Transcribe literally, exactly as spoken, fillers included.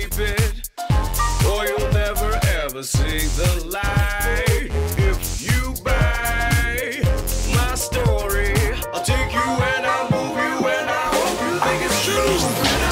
keep it, or you'll never ever see the light. If you buy my story, I'll take you and I'll move you and I hope you think it's true.